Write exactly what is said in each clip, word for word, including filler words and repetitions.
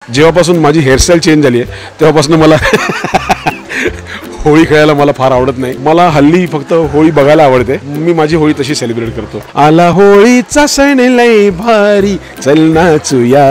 जेव्हापासून माझी hairstyle change झाली आहे तेव्हापासून मला होळी खेळायला मला फार आवडत नाही. मला हल्ली फक्त होळी बघायला आवडते. मी माझी होळी तशी सेलिब्रेट करतो. आला होळीचा सण लय भारी चल नाचूया.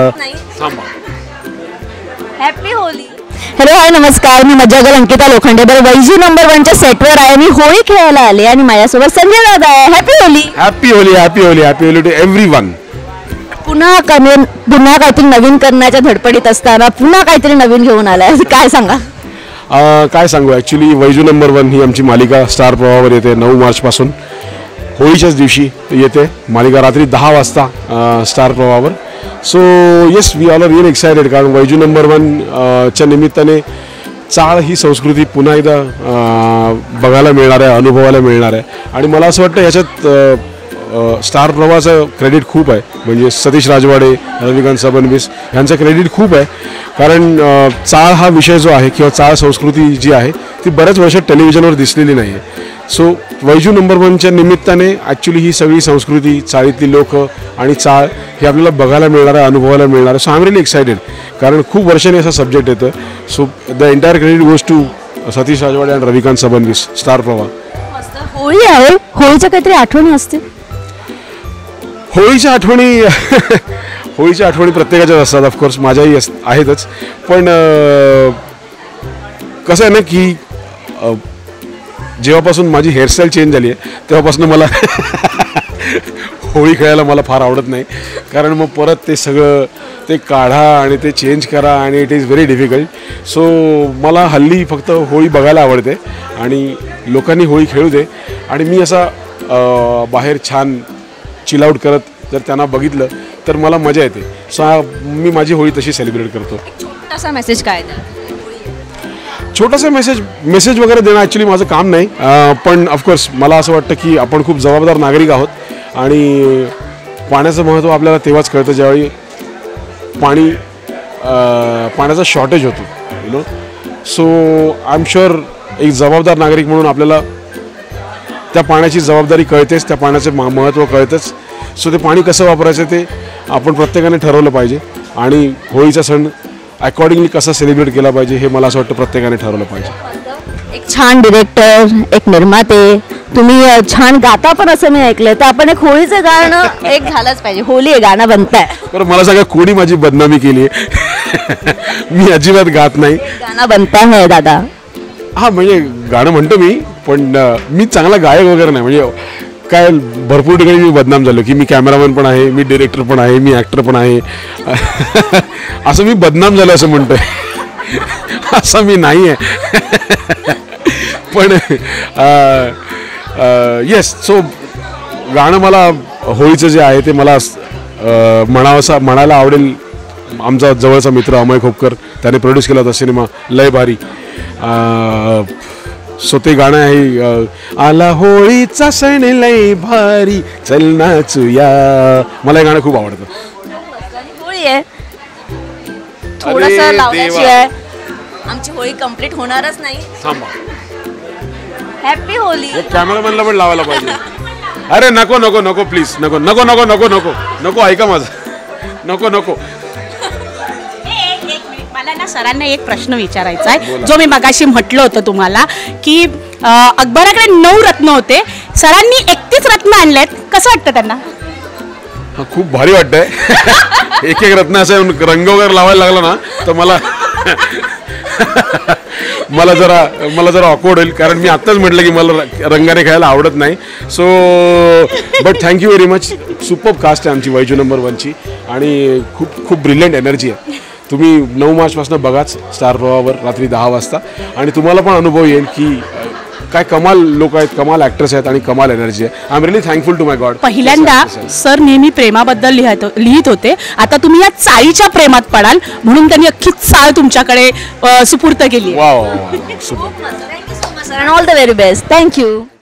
हॅपी होली. हॅलो हाय नमस्कार, मी मज्जागल अंकिता लोखंडे. बरं वैजू नंबर वनच्या सेटवर आहे. मी होळी खेळायला आले आणि माझ्यासोबत संजय दादा आहे. Happy Holi. Happy Holi. Happy Holi. Happy Holi to everyone. पुन्हा कमी पुन्हा काहीतरी नवीन करण्याच्या धडपडीत असताना पुन्हा काहीतरी नवीन घेऊन आलाय, काय सांगा? काय सांगू, ॲक्च्युली वैजू नंबर वन ही आमची मालिका स्टार प्रवाहावर येते. नऊ मार्चपासून होळीच्याच दिवशी येते मालिका, रात्री दहा वाजता स्टार प्रवाहावर. So yes, we all are really excited, कारण वैजू नंबर वन च्या निमित्ताने चाळ ही संस्कृती पुन्हा एकदा बघायला मिळणार आहे, अनुभवायला मिळणार आहे. आणि मला असं वाटतं याच्यात स्टार प्रवाहाचं क्रेडिट खूप आहे. म्हणजे सतीश राजवाडे, रविकांत सबनवीस यांचं क्रेडिट खूप आहे. कारण चाळ हा विषय जो आहे किंवा चाळ संस्कृती जी आहे ती बऱ्याच वर्षात टेलिव्हिजनवर दिसलेली नाही आहे. सो वैजू नंबर वनच्या निमित्ताने ॲक्च्युली ही सगळी संस्कृती, चाळीतली लोक आणि चाळ हे आपल्याला बघायला मिळणार आहे, अनुभवायला मिळणार आहे. So I am really excited, कारण खूप वर्षांनी असा सब्जेक्ट येतं. So the entire credit goes to Satish Rajwade आणि रविकांत सबनवीस, स्टार प्रवाह. होळी आहे, होळीच्या काहीतरी आठवणी असते. होळीच्या आठवणी होळीच्या आठवणी प्रत्येकाच्याच असतात, ऑफकोर्स माझ्याही अस आहेतच. पण कसं आहे ना की जेव्हापासून माझी हेअरस्टाईल चेंज झाली आहे तेव्हापासून मला होळी खेळायला मला फार आवडत नाही. कारण मग परत ते सगळं ते काढा आणि ते चेंज करा आणि it is very difficult. So मला हल्ली फक्त होळी बघायला आवडते आणि लोकांनी होळी खेळू दे आणि मी असा बाहेर छान चिल आउट करत जर त्यांना बघितलं तर मला मजा येते. सो मी माझी होळी तशी सेलिब्रेट करतो. छोटासा मेसेज काय द्या? छोटासा मेसेज मेसेज वगैरे देणं ॲक्च्युली माझं काम नाही. पण ऑफकोर्स मला असं वाटतं की आपण खूप जबाबदार नागरिक आहोत आणि पाण्याचं महत्त्व आपल्याला तेव्हाच कळतं ज्यावेळी पाणी पाण्याचा शॉर्टेज होतो, you know. So I am sure एक जबाबदार नागरिक म्हणून आपल्याला त्या पाण्याची जबाबदारी कळतेच, त्या पाण्याचं महत्त्व कळतंच. सो ते पाणी कसं वापरायचं ते आपण प्रत्येकाने ठरवलं पाहिजे आणि होळीचा सण अकॉर्डिंगली कसा सेलिब्रेट केला पाहिजे हे मला असं वाटतं प्रत्येकाने ठरवलं पाहिजे. एक छान डिरेक्टर, एक निर्माते, तुम्ही छान गाता पण असं मी ऐकलं, तर आपण एक होळीचं गाणं एक झालंच पाहिजे. होळी हे गाणं बनताय. बरं, मला सगळ्या कोणी माझी बदनामी केली आहे. मी अजिबात गात नाही. गाणं बनताय है दादा? हां, म्हणजे गाणं म्हणतो मी, पण मी चांगला गायक वगैरे नाही. म्हणजे काय भरपूर ठिकाणी मी बदनाम झालो की मी कॅमेरामॅन पण आहे, मी डिरेक्टर पण आहे, मी ॲक्टर पण आहे. असं मी बदनाम झालो असं म्हणतोय. असं मी नाही आहे. पण येस, सो गाणं मला होळीचं जे आहे ते मला म्हणावंसं म्हणायला आवडेल. आमचा जवळचा मित्र अमय खोपकर त्याने प्रोड्यूस केला होता सिनेमा लय भारी. सो ते गाणं आहे आला होळीचा सण लय भारी चल नाचूया. मला हे गाणं खूप आवडतं. होळी आहे, थोडंसं लावल्याशिवाय आमची होळी कंप्लीट होणारच नाही. थांबा, हॅपी होली. कॅमेरामॅनला पण लावायला पाहिजे. अरे नको नको नको प्लीज, नको नको नको नको नको नको ऐका माझं, नको नको. मला ना सरांना एक प्रश्न विचारायचा आहे, जो मी मगाशी म्हटलं होतं तुम्हाला की अकबराकडे नऊ रत्न होते, सरांनी एकतीस रत्न आणलेत. कसं वाटतं त्यांना? खूप भारी वाटतंय. एक एक रत्न असं रंग वगैरे लावायला लागला ना तर मला मला जरा मला जरा ऑकवर्ड होईल, कारण मी आत्ताच म्हटलं की मला रंगाने खेळायला आवडत नाही. So but thank you very much. Superb cast आहे आमची वैजू नंबर वनची आणि खूप खूप ब्रिलियंट एनर्जी आहे. तुम्ही नऊ मार्चपासून बघाच स्टार प्रवाहावर रात्री दहा वाजता आणि तुम्हाला पण अनुभव येईल की काय कमाल लोक आहेत, कमाल ॲक्टर्स आहेत आणि कमाल एनर्जी आहे. I am really thankful to my god. पहिल्यांदा सर नेहमी प्रेमाबद्दल लिहित लिहित होते, आता तुम्ही या चाळीच्या प्रेमात पडाल म्हणून त्यांनी अख्खी चाळ तुमच्याकडे सुपूर्त केली. वा वा, super. Thank you so much sir, all the very best. Thank you.